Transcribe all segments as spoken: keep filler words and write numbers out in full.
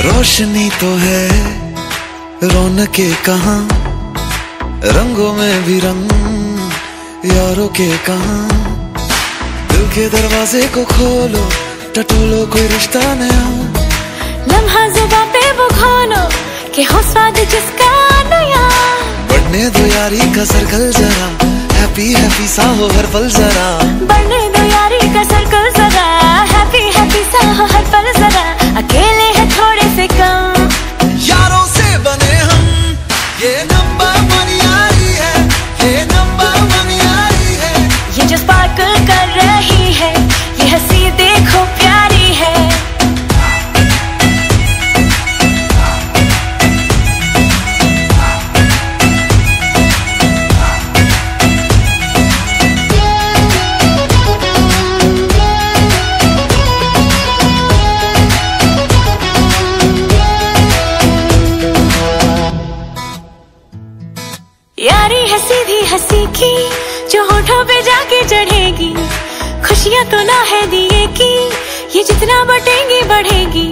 रोशनी तो है रौनके कहाँ, रंगों में भी रंग यारों के कहाँ। दिल के दरवाजे को खोलो, टटोलो कोई रिश्ता नया। लम्हा ज़ुबां पे वो खोलो कि हो स्वाद जिसका नया। बढ़ने दो यारी का सर्कल जरा, हैप्पी हैप्पी सा हो हर पल जरा। बढ़ने दो यारी का सर्कल जरा, हैप्पी हैप्पी सा हो हर पल जरा। अकेले हैं थोड़े से कम, यारों से बने हम, ये नंबर वन यारी है, ये नंबर वन यारी है। ये जो स्पार्कल कर रही है, ये हंसी देखो प्यारी है। यारी है सीधी हंसी की, जो होठों पे जाके चढ़ेगी। खुशियां तो ना है दिए की, ये जितना बटेंगी बढ़ेगी।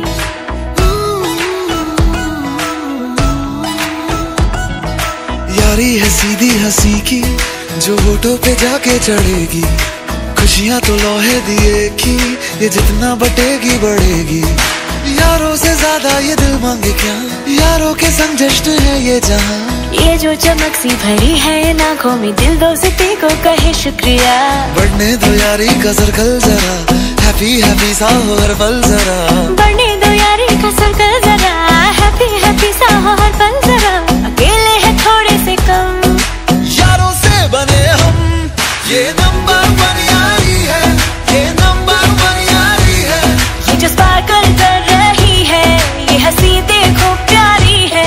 यारी है सीधी हंसी की, जो होठों पे जाके चढ़ेगी। खुशियां तो लोहे दिए की, ये जितना बटेगी बढ़ेगी। यारों से ज्यादा ये दिल मांगे क्या, यारों के संग जश्न है ये जहां। ये जो चमक सी भरी है आंखों में, दिल दोस्ती को कहे शुक्रिया। बढ़ने दो यारी का सर्कल जरा, हैप्पी हैप्पी सा हो हर पल जरा। बढ़ने दो यारी का सर्कल जरा, हैप्पी हैप्पी सा हो हर पल जरा। अकेले हैं थोड़े से कम, यारों से बने हम, ये नंबर वन यारी है, ये नंबर वन यारी है। ये जो स्पार्कल कर रही है, ये हंसी देखो प्यारी है।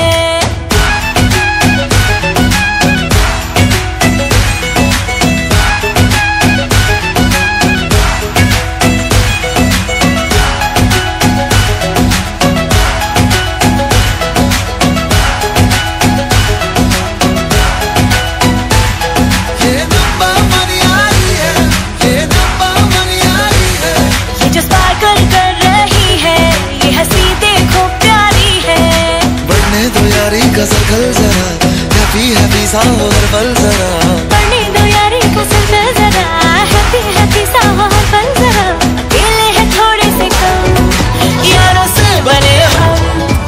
का सर्कल जरा, हैप्पी हैप्पी सा हो हर पल जरा। बढ़ने दो यारी का सर्कल जरा, हैप्पी हैप्पी सा हो हर पल जरा। अकेले हैं थोड़े से कम, यारों से बने हम।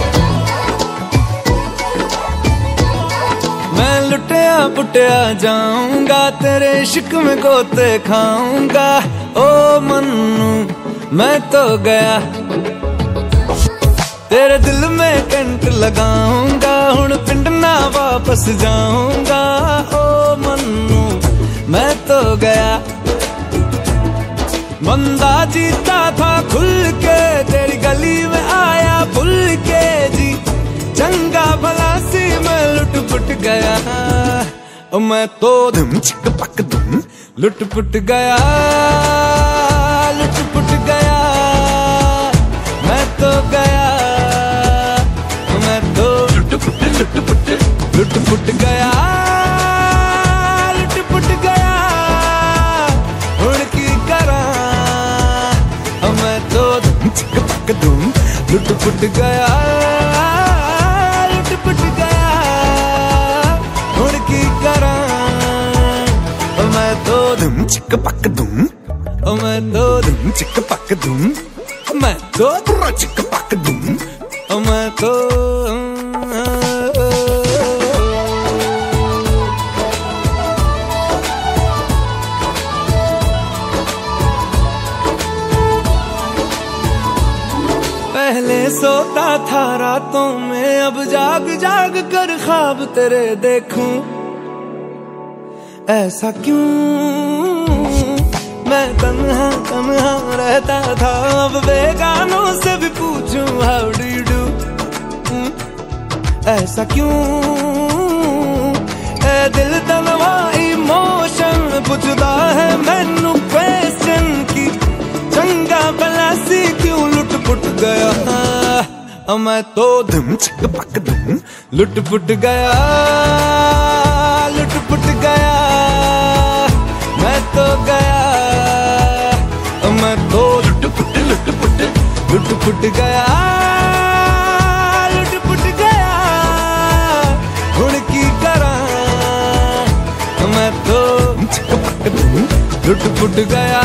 मैं लुटिया पुटिया जाऊंगा, तेरे इश्क में गोते खाऊंगा। ओ मन्नू मैं तो गया, तेरे दिल में कंट लगाऊंगा। हुण पिंड ना वापस जाऊंगा। ओ मन्नू मैं तो गया, बंदा जीता था खुल के, तेरी गली में आया भूल के जी। चंगा भला सी मैं लुट पुट गया, ओ मैं तो धुम चिक पक धुम लुट पुट गया, लुट पुट गया। मैं तो गया, लुट पुट लुट पुट गया, लुट पुट गया। हुण की करा मैं तो धुम चिक पक धुम लुट पुट गया, लुट पुट गया। हुण की करा मैं तो धुम चिक पक धुम, मैं तो धुम चिक पक धुम, मैं तो चिक पक धुम, मैं तो। पहले सोता था रातों में, अब जाग जाग कर ख्वाब तेरे देखूं। ऐसा क्यों मैं तन्हा तन्हा रहता था, अब बेगानों से भी पूछूं हाउ डू यू डू। ऐसा क्यों ए दिल तनवा इमोशन पुछदा है मैनू क्वेश्चन की। चंगा भला सी क्यों लुट पुट गया, मैं तो धुम चिक पक धुम लुट पुट गया, लुट पुट गया। मैं तो गया, मैं तो लुट पुट लुट पुट लुट पुट गया, लुट पुट गया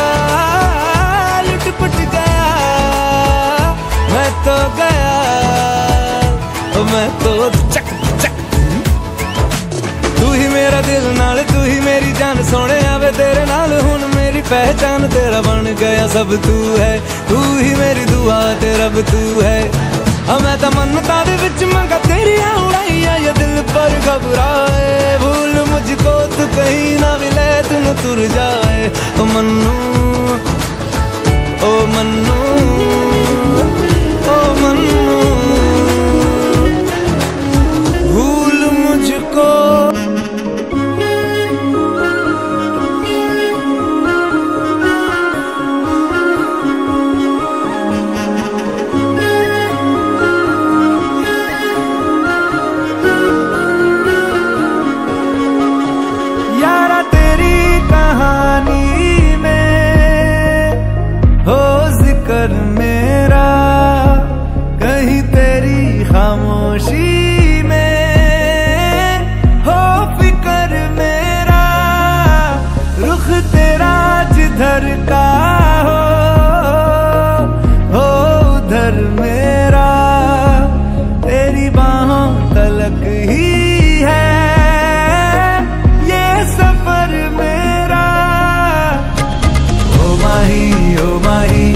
लुट पुट गया मैं तो गया मैं तो चक चक तू ही मेरा दिल नाल तू ही मेरी जान सोने आवे तेरे नाल हुन मेरी पहचान तेरा बन गया सब तू है तू ही मेरी दुआ तेरा रब तू है मैं तो मन्नता दे विच मंगा तेरी उड़ाइया ये दिल पर घबराए भूल मुझको तू कहीं ना मिले तू न तुर जाए ओ मन्नू ओ मन्नू ओ मन्नू भूल मुझको मेरा कहीं तेरी खामोशी में हो फिकर मेरा रुख तेरा जिधर का हो हो उधर मेरा तेरी बाहों तलक ही है ये सफर मेरा ओ माही ओ माही